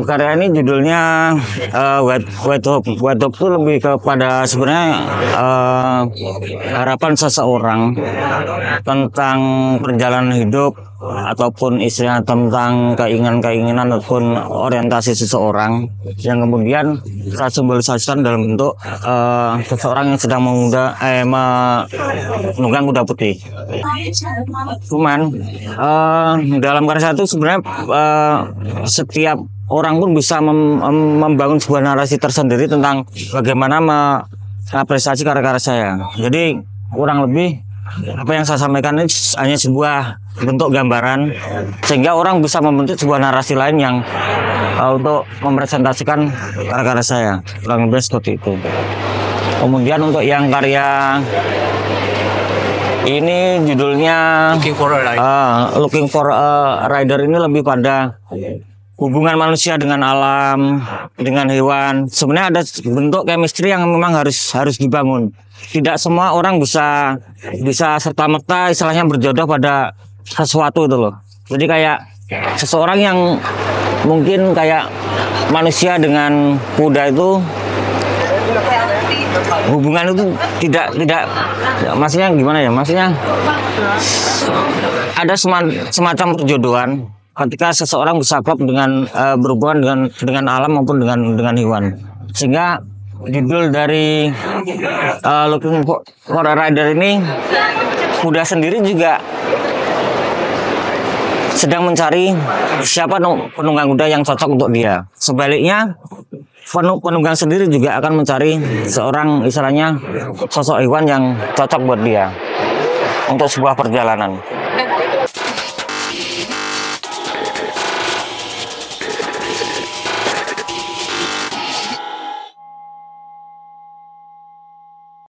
karya ini judulnya White Hope. White Hope itu lebih kepada sebenarnya harapan seseorang tentang perjalanan hidup ataupun istilah tentang keinginan-keinginan ataupun orientasi seseorang yang kemudian saya simbolisasikan dalam bentuk seseorang yang sedang menunggang kuda putih. Cuman dalam karya saya itu sebenarnya setiap orang pun bisa membangun sebuah narasi tersendiri tentang bagaimana mengapresiasi karya-karya saya. Jadi kurang lebih apa yang saya sampaikan ini hanya sebuah bentuk gambaran sehingga orang bisa membentuk sebuah narasi lain yang untuk mempresentasikan karya-karya saya. Kurang lebih seperti itu. Kemudian untuk yang karya ini judulnya Looking for a Rider ini lebih pada hubungan manusia dengan alam, dengan hewan. Sebenarnya ada bentuk chemistry yang memang harus dibangun. Tidak semua orang bisa serta-merta istilahnya berjodoh pada sesuatu itu loh. Jadi kayak seseorang yang mungkin kayak manusia dengan kuda itu hubungan itu tidak maksudnya gimana ya? Maksudnya ada semacam perjodohan ketika seseorang bisa klop dengan berhubungan dengan alam maupun dengan hewan. Sehingga judul dari Looking for a Rider ini, kuda sendiri juga sedang mencari siapa penunggang kuda yang cocok untuk dia. Sebaliknya penunggang sendiri juga akan mencari seorang istilahnya sosok hewan yang cocok buat dia untuk sebuah perjalanan.